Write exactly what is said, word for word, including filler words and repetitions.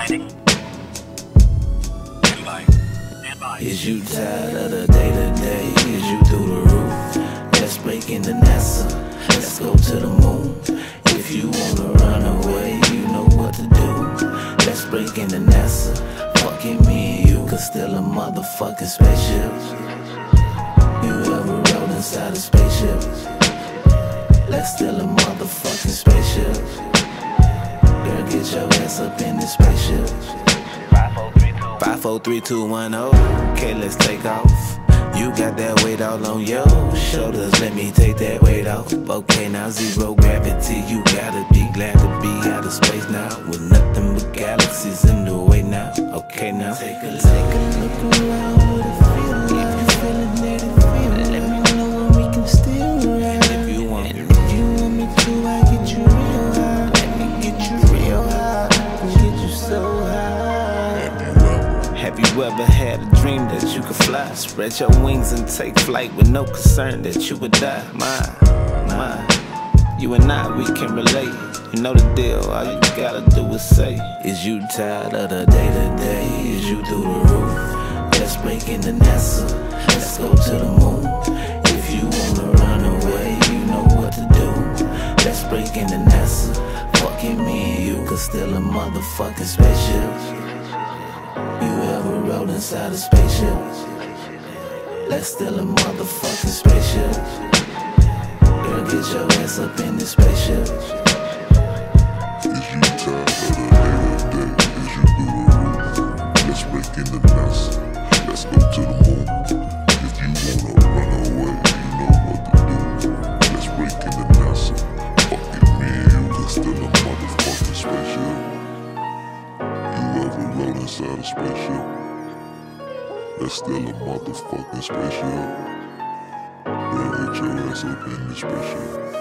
Is you tired of the day-to-day? Is you through the roof? Let's break into NASA, let's go to the moon. If you wanna run away, you know what to do. Let's break into NASA, fucking me and you could steal a motherfucking spaceship. You ever rode inside a spaceship? Let's steal a motherfucking spaceship. Girl, get your ass up in this spaceship. Five, four, three, two, one, oh. Okay, let's take off. You got that weight all on your shoulders, let me take that weight off. Okay, now zero gravity, you gotta be glad to be out of space now, with nothing but galaxies in the way now. Okay, now take a look, take a look around, what it feel like. If you feeling it, it feel, let me know when we can still ride. If you want me, if you want me to, I get you real high. Let me get you real high, get you so high. Have you ever had a dream that you could fly? Spread your wings and take flight with no concern that you would die. Mine, mine, you and I, we can relate. You know the deal, all you gotta do is say, is you tired of the day-to-day? Is you through the roof? Let's break into NASA, let's go to the moon. If you wanna run away, you know what to do. Let's break into NASA, fucking me and you could steal a motherfucking spaceship. You ever rode inside a spaceship? Let's steal a motherfucking spaceship. Girl, get your ass up in this spaceship. Is you tired of the day-to-day? Is you through the roof? Let's break into NASA, let's go to the moon. If you wanna run away, you know what to do. Let's break into NASA, fuck it, me and you can steal a motherfucking spaceship. You ever rode inside a spaceship? Let's steal a motherfucking spaceship. Girl, get your ass up in the spaceship.